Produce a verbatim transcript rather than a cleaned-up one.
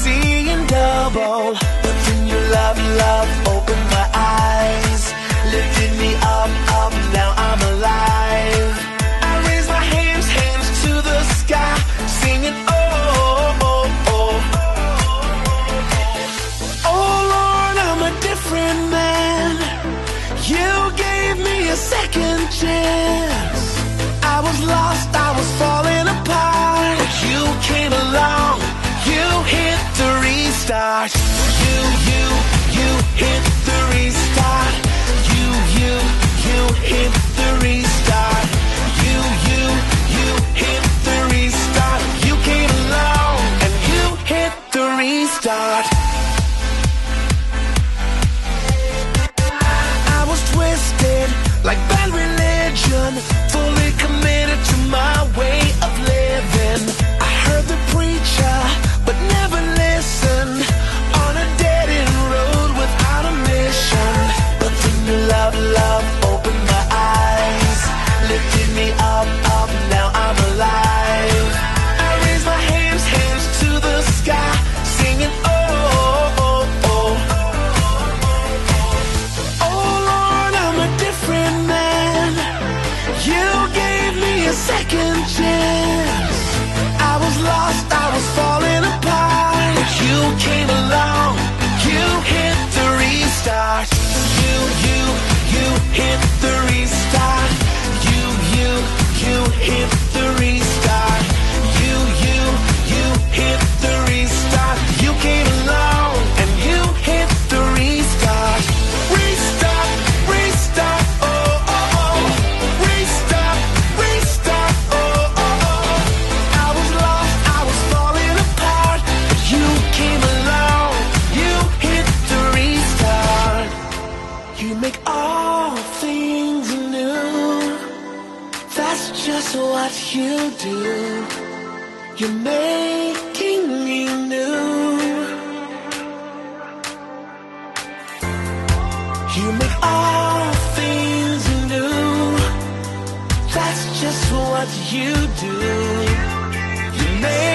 seeing double. But then your love, love opened my eyes, lifted me up, up, now I'm alive. I raise my hands, hands to the sky, singing oh, oh, oh. Oh Lord, I'm a different man. You gave me a second chance. I was lost, I was falling apart, but you came along, you hit the restart. You, you, you hit the restart. You, you, you hit the restart. You, you, you hit the restart. You came along and you hit the restart. I was twisted like bad religion, fully committed to my way of living. I heard the preacher, but never listened, on a dead-end road without a mission. But then your love, love opened my eyes, lifted me up, up, now I'm alive. I raise my hands, hands to the sky, singing oh, oh, oh. Oh Lord, I'm a different man. You gave me a second chance. I was lost, I was falling apart, but you came along, you hit the restart. You, you, you hit the restart. You, you, you hit the restart. You, you, you hit the restart. You came along and you hit the restart. Restart, restart, oh, oh, oh. Restart, restart, oh, oh, oh. I was lost, I was falling apart, but you came along, you hit the restart. You make all things new, that's just what you do. You're making me new. You make all things new, that's just what you do. You make